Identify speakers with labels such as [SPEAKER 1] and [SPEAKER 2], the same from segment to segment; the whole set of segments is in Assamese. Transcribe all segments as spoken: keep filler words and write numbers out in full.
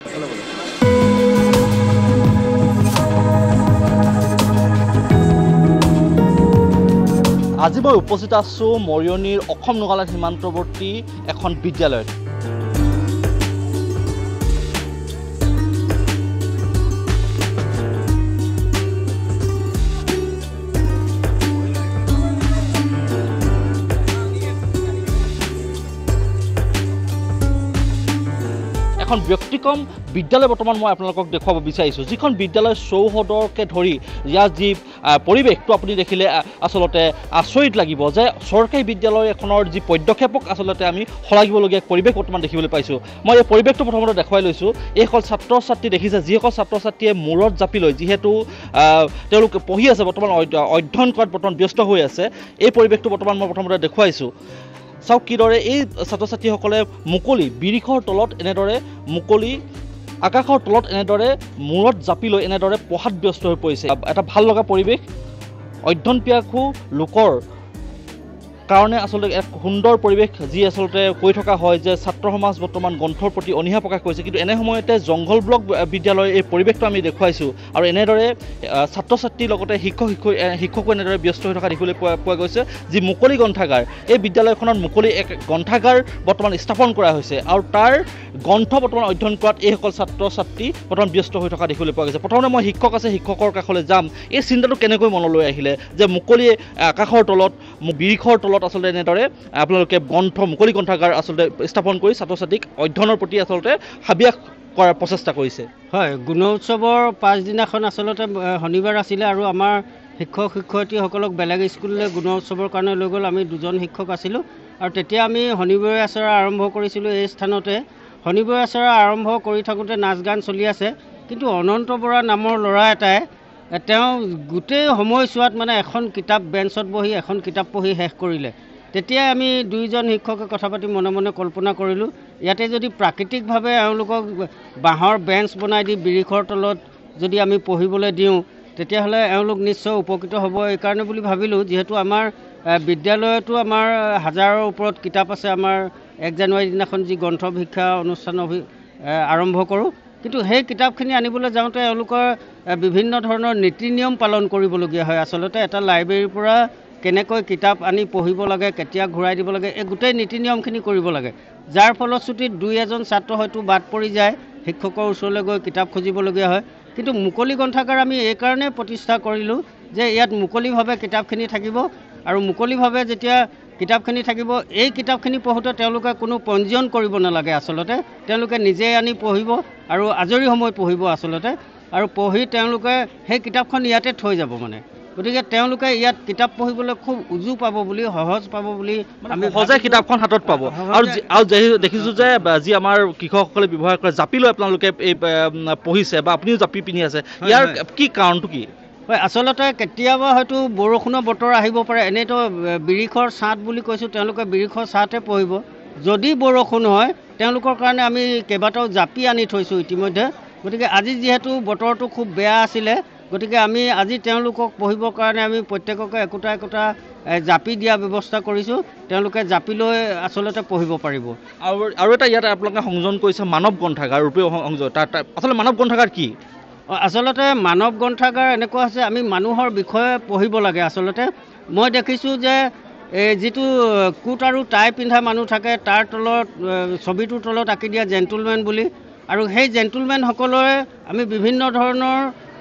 [SPEAKER 1] আজি মই উপস্থিত আছোঁ মৰিয়নিৰ অসম নগালেণ্ড সীমান্তৱৰ্তী এখন বিদ্যালয়ত। এখন ব্যক্তিক্ৰম বিদ্যালয় বৰ্তমান মই আপোনালোকক দেখুৱাব বিচাৰিছোঁ, যিখন বিদ্যালয় চৌহদকে ধৰি ইয়াৰ যি পৰিৱেশটো আপুনি দেখিলে আচলতে আচৰিত লাগিব যে চৰকাৰী বিদ্যালয় এখনৰ যি পদক্ষেপক আচলতে আমি শলাগিবলগীয়া পৰিৱেশ বৰ্তমান দেখিবলৈ পাইছোঁ। মই এই পৰিৱেশটো প্ৰথমতে দেখুৱাই লৈছোঁ। এইসকল ছাত্ৰ ছাত্ৰী দেখিছে, যিসকল ছাত্ৰ ছাত্ৰীয়ে মূৰত জাপি লৈ যিহেতু তেওঁলোক পঢ়ি আছে, বৰ্তমান অধ্যয়ন কৰাত বৰ্তমান ব্যস্ত হৈ আছে, এই পৰিৱেশটো বৰ্তমান মই প্ৰথমতে দেখুৱাইছোঁ। চাওক কিদৰে এই ছাত্ৰ ছাত্ৰীসকলে মুকলি বিৰিখৰ তলত এনেদৰে মুকলি আকাশৰ তলত এনেদৰে মূৰত জাপি লৈ এনেদৰে পঢ়াত ব্যস্ত হৈ পৰিছে। এটা ভাল লগা পৰিৱেশ, অধ্যয়ন পিয়াসু লোকৰ কাৰণে আচলতে এক সুন্দৰ পৰিৱেশ, যি আচলতে কৈ থকা হয় যে ছাত্ৰ সমাজ বৰ্তমান গ্ৰন্থৰ প্ৰতি অনীহা প্ৰকাশ কৰিছে। কিন্তু এনে সময়তে জংঘল ব্লক বিদ্যালয়ৰ এই পৰিৱেশটো আমি দেখুৱাইছোঁ আৰু এনেদৰে ছাত্ৰ ছাত্ৰীৰ লগতে শিক্ষক শিক্ষক শিক্ষকো এনেদৰে ব্যস্ত হৈ থকা দেখিবলৈ পোৱা পোৱা গৈছে। যি মুকলি গ্ৰন্থাগাৰ, এই বিদ্যালয়খনত মুকলি এক গ্ৰন্থাগাৰ বৰ্তমান স্থাপন কৰা হৈছে আৰু তাৰ গ্ৰন্থ বৰ্তমান অধ্যয়ন কৰাত এইসকল ছাত্ৰ ছাত্ৰী বৰ্তমান ব্যস্ত হৈ থকা দেখিবলৈ পোৱা গৈছে। প্ৰথমতে মই শিক্ষক আছে, শিক্ষকৰ কাষলৈ যাম। এই চিন্তাটো কেনেকৈ মনলৈ আহিলে যে মুকলি আকাশৰ তলত বিৰিখৰ তলত আচলতে এনেদৰে আপোনালোকে গ্ৰন্থ মুকলি গ্ৰন্থাগাৰ আচলতে স্থাপন কৰি ছাত্ৰ ছাত্ৰীক অধ্যয়নৰ প্ৰতি আচলতে হাবিয়াস কৰাৰ প্ৰচেষ্টা কৰিছে?
[SPEAKER 2] হয়, গুণোৎসৱৰ পাছদিনাখন আচলতে শনিবাৰ আছিলে আৰু আমাৰ শিক্ষক শিক্ষয়িত্ৰীসকলক বেলেগ স্কুললৈ গুণোৎসৱৰ কাৰণে লৈ গ'ল। আমি দুজন শিক্ষক আছিলোঁ আৰু তেতিয়া আমি শনিবাৰে আচৰা আৰম্ভ কৰিছিলোঁ এই স্থানতে। শনিবাৰে আচৰা আৰম্ভ কৰি থাকোঁতে নাচ গান চলি আছে, কিন্তু অনন্ত বৰা নামৰ ল'ৰা এটাই তেওঁ গোটেই সময়ছোৱাত মানে এখন কিতাপ বেঞ্চত বহি এখন কিতাপ পঢ়ি শেষ কৰিলে। তেতিয়াই আমি দুইজন শিক্ষকে কথা পাতি মনে মনে কল্পনা কৰিলোঁ, ইয়াতে যদি প্ৰাকৃতিকভাৱে এওঁলোকক বাঁহৰ বেঞ্চ বনাই দি বিৰিখৰ তলত যদি আমি পঢ়িবলৈ দিওঁ, তেতিয়াহ'লে এওঁলোক নিশ্চয় উপকৃত হ'ব। এইকাৰণে বুলি ভাবিলোঁ, যিহেতু আমাৰ বিদ্যালয়তো আমাৰ হাজাৰৰ ওপৰত কিতাপ আছে। আমাৰ এক জানুৱাৰী দিনাখন যি গ্ৰন্থ ভিক্ষা অনুষ্ঠান আৰম্ভ কৰোঁ, কিন্তু সেই কিতাপখিনি আনিবলৈ যাওঁতে এওঁলোকৰ বিভিন্ন ধৰণৰ নীতি নিয়ম পালন কৰিবলগীয়া হয়। আচলতে এটা লাইব্ৰেৰীৰ পৰা কেনেকৈ কিতাপ আনি পঢ়িব লাগে, কেতিয়া ঘূৰাই দিব লাগে, এই গোটেই নীতি নিয়মখিনি কৰিব লাগে। যাৰ ফলশ্ৰুতিত দুই এজন ছাত্ৰ হয়তো বাদ পৰি যায়, শিক্ষকৰ ওচৰলৈ গৈ কিতাপ খুজিবলগীয়া হয়। কিন্তু মুকলি গ্ৰন্থাগাৰ আমি এইকাৰণে প্ৰতিষ্ঠা কৰিলোঁ যে ইয়াত মুকলিভাৱে কিতাপখিনি থাকিব আৰু মুকলিভাৱে যেতিয়া কিতাপখিনি থাকিব, এই কিতাপখিনি পঢ়োঁতে তেওঁলোকে কোনো পঞ্জীয়ন কৰিব নালাগে। আচলতে তেওঁলোকে নিজে আনি পঢ়িব আৰু আজৰি সময় পঢ়িব আচলতে, আৰু পঢ়ি তেওঁলোকে সেই কিতাপখন ইয়াতে থৈ যাব। মানে গতিকে তেওঁলোকে ইয়াত কিতাপ পঢ়িবলৈ খুব উজু পাব বুলি, সহজ পাব বুলি আমি
[SPEAKER 1] সহজে কিতাপখন হাতত পাব। আৰু আৰু দেখিছোঁ যে যি আমাৰ কৃষকসকলে ব্যৱহাৰ কৰে জাপি লৈ আপোনালোকে এই পঢ়িছে বা আপুনিও জাপি পিন্ধি আছে, ইয়াৰ কি কাৰণটো কি?
[SPEAKER 2] হয়, আচলতে কেতিয়াবা হয়তো বৰষুণৰ বতৰ আহিব পাৰে। এনেইতো বিৰিখৰ ছাঁত বুলি কৈছোঁ, তেওঁলোকে বিৰিখৰ ছাঁতে পঢ়িব। যদি বৰষুণ হয়, তেওঁলোকৰ কাৰণে আমি কেইবাটাও জাপি আনি থৈছোঁ ইতিমধ্যে। গতিকে আজি যিহেতু বতৰটো খুব বেয়া আছিলে, গতিকে আমি আজি তেওঁলোকক পঢ়িবৰ কাৰণে আমি প্ৰত্যেককে একোটা একোটা জাপি দিয়া ব্যৱস্থা কৰিছোঁ। তেওঁলোকে জাপি লৈ আচলতে পঢ়িব পাৰিব।
[SPEAKER 1] আৰু আৰু এটা ইয়াত আপোনালোকে সংযোজন কৰিছে মানৱ গ্ৰন্থাগাৰ ৰূপেও সংযোজন। তাত আচলতে মানৱ গ্ৰন্থাগাৰ কি?
[SPEAKER 2] আচলতে মানৱ গ্ৰন্থাগাৰ এনেকুৱা আছে, আমি মানুহৰ বিষয়ে পঢ়িব লাগে। আচলতে মই দেখিছোঁ যে এই যিটো কোট আৰু টাই পিন্ধা মানুহ থাকে, তাৰ তলত ছবিটোৰ তলত আঁকি দিয়া জেণ্টলমেন বুলি, আৰু সেই জেণ্টলমেনসকলৰে আমি বিভিন্ন ধৰণৰ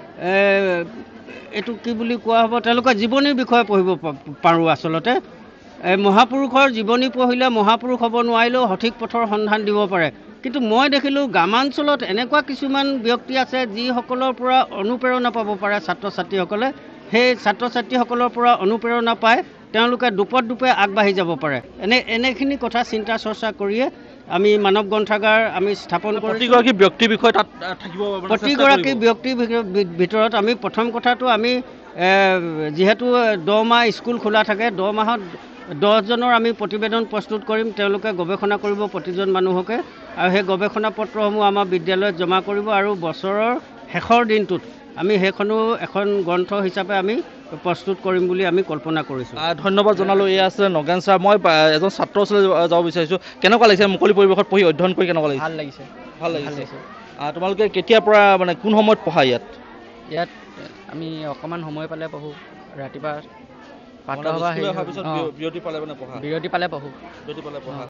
[SPEAKER 2] এইটো কি বুলি কোৱা হ'ব, তেওঁলোকৰ জীৱনীৰ বিষয়ে পঢ়িব পাৰোঁ। আচলতে মহাপুৰুষৰ জীৱনী পঢ়িলে মহাপুৰুষ হ'ব নোৱাৰিলেও সঠিক পথৰ সন্ধান দিব পাৰে। কিন্তু মই দেখিলোঁ গ্ৰামাঞ্চলত এনেকুৱা কিছুমান ব্যক্তি আছে যিসকলৰ পৰা অনুপ্ৰেৰণা পাব পাৰে ছাত্ৰ ছাত্ৰীসকলে। সেই ছাত্ৰ ছাত্ৰীসকলৰ পৰা অনুপ্ৰেৰণা পাই তেওঁলোকে দুপত দুপে আগবাঢ়ি যাব পাৰে। এনে এনেখিনি কথা চিন্তা চৰ্চা কৰিয়ে আমি মানৱ গ্ৰন্থাগাৰ আমি স্থাপন কৰোঁ।
[SPEAKER 1] প্ৰতিগৰাকী ব্যক্তিৰ বিষয়ে তাত থাকিব,
[SPEAKER 2] প্ৰতিগৰাকী ব্যক্তিৰ ভিতৰত আমি প্ৰথম কথাটো আমি যিহেতু দহ মাহ স্কুল খোলা থাকে, দহ মাহত দহজনৰ আমি প্ৰতিবেদন প্ৰস্তুত কৰিম। তেওঁলোকে গৱেষণা কৰিব প্ৰতিজন মানুহকে, আৰু সেই গৱেষণা পত্ৰসমূহ আমাৰ বিদ্যালয়ত জমা কৰিব, আৰু বছৰৰ শেষৰ দিনটোত আমি সেইখনো এখন গ্ৰন্থ হিচাপে আমি প্ৰস্তুত কৰিম বুলি আমি কল্পনা কৰিছোঁ।
[SPEAKER 1] ধন্যবাদ জনালোঁ। এয়া আছিলে নগেন ছাৰ। মই এজন ছাত্ৰৰ ওচৰলৈ যাব বিচাৰিছোঁ। কেনেকুৱা লাগিছে মুকলি পৰিৱেশত পঢ়ি অধ্যয়ন কৰি? কেনেকুৱা লাগিছে?
[SPEAKER 2] ভাল লাগিছে,
[SPEAKER 1] ভাল লাগিছে। তোমালোকে কেতিয়াৰ পৰা মানে কোন সময়ত পঢ়া ইয়াত
[SPEAKER 3] ইয়াত আমি অকণমান সময় পালে পঢ়োঁ ৰাতিপুৱা প্ৰাতঃসভা
[SPEAKER 1] বিৰতি পালে মানে পঢ়া
[SPEAKER 3] বিৰতি পালে পঢ়োঁ
[SPEAKER 1] বিৰতি পালে পঢ়া